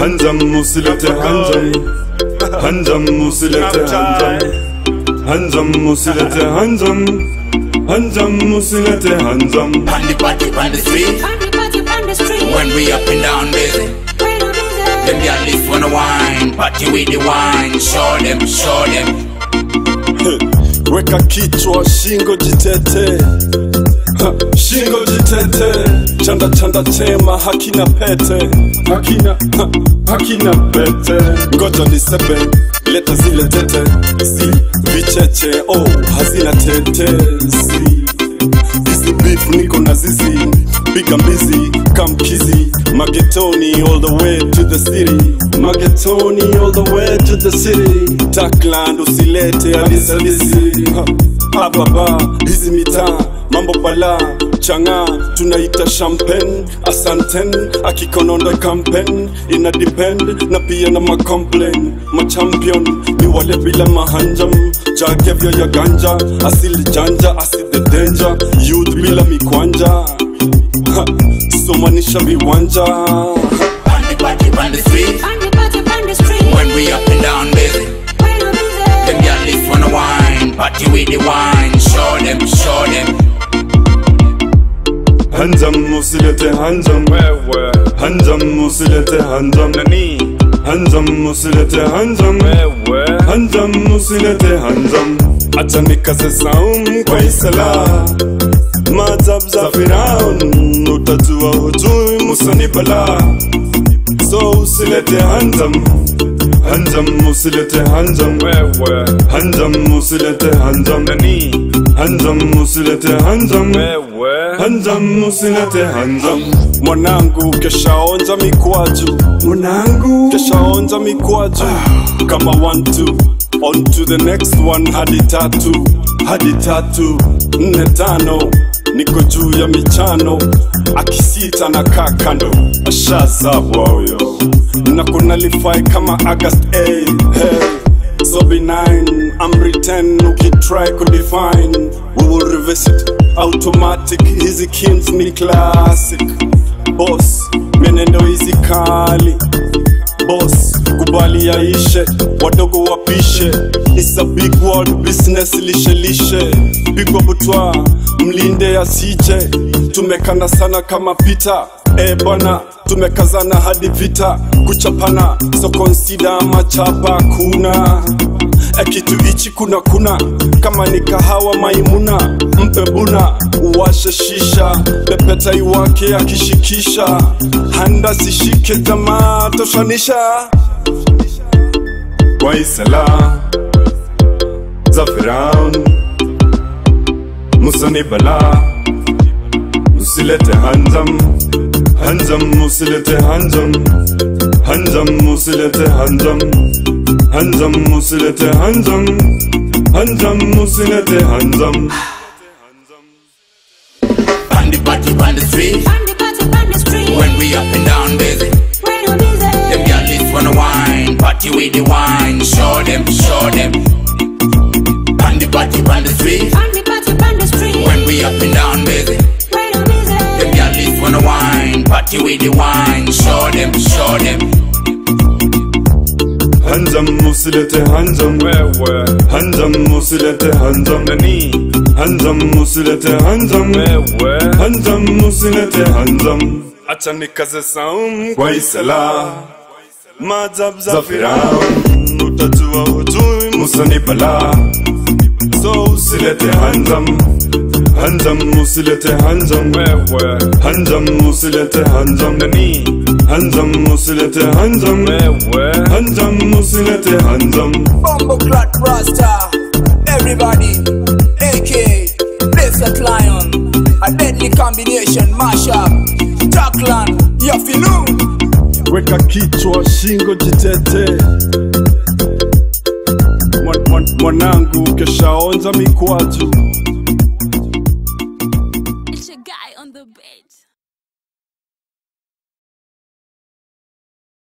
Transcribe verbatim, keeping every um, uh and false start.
Hanjam musilete hanjam, hanjam musilete hanjam, hanjam musilete hanjam, hanjam musilete hanjam. On the party on the street, when we up and down busy, them girls just wanna wine, party with the wine, show them, show them. Weka kichwa shingo jitete, ha, shingo jitete. Chanda chanda tema hakina pete, hakina, ha, hakina pete. Ngoja nisebe, leta zile tete, si vicheche, oh hazina tete, si Busy beef niko na zizi, piga mbizi, kamkizi. Magetoni all the way to the city, Magetoni all the way to the city. Takland usilete hadisa disi, hapa ba, hizi mitaa, mambo bala. Changa, tunaita champagne, asanten, akikonondo campaign. Ina depend, na pia na ma complain. Ma champion, ni wale bila mahanjam. Jagevyo ya ganja, asili janja, asili the danger. Youth bila mikwanja, ha, somanisha viwanja. On the party on the street, when we up and down busy, them girls just wanna wine, party with the wine, show them, show them. Hanjam musilete hanjam, wewe hanjam musilete hanjam, nani hanjam musilete hanjam, wewe hanjam musilete hanjam. Acha nikaze saumu kwa isala, mazab za Firaun, utajua hujui Musa ni bala. So usilete hanjam, hanjam musilete hanjam, wewe hanjam musilete hanjam, nani hanjam musilete hanjam, wewe hanjam musilete hanjam. Mwanangu kesha onja mikwaju, Mwanangu kesha onja mikwaju. Kama one two, on to the next one. Hadi tatu, hadi tatu, nne tano. Niko juu ya michano, akisita na kakando. Ashazabwa huyo, na kunalify kama August A. Hey, so benign, I'm written, ukitry kudefine. We will revisit, automatic, hizi kins ni classic. Boss, menendo hizi kali. Boss, kubali yaishe, wadogo wapishe. It's a big world business, lishe lishe. Pigwa butwa, mlinde ya sije. Tumekana sana kama pita, eh bana. Tumekazana hadi vita, kuchapana. So consider machapa kuna e kitu ichi kuna kuna. Kama ni kahawa maimuna, mpe buna. Uwashe shisha, pepeta iwake akishikisha. Handa sishike jamaa toshanisha. kwa isala za Firaun, Musa ni bala. Musilete hanjam, hanjam musilete hanjam, hanjam musilete hanjam, hanjam musilete hanjam, hanjam musilete hanjam. On the party on the street, when we up and down busy, them girls just wanna wine, party with the wine, show them, show them. On the party on the street, when we up and down busy, them girls just wanna wine, party with the wine, show them, show them. Hanjam musilete hanjam, wewe hanjam musilete hanjam, nani hanjam musilete hanjam, wewe hanjam musilete hanjam. Acha nikaze saumu Kwa isala mazab za Firaun, utajua hujui Musa ni bala. So usilete hanjam, hanjam musilete hanjam, wewe hanjam musilete hanjam, nani hanjam musilete hanjam, wewe hanjam musilete hanjam. Bumbo Clat Rasta, everybody, A K Blessed Lion, a deadly combination mashup. Takland, Yafinu. weka kichwa shingo jitete. Mwan, mwan, mwanangu kesha onja mikwaju.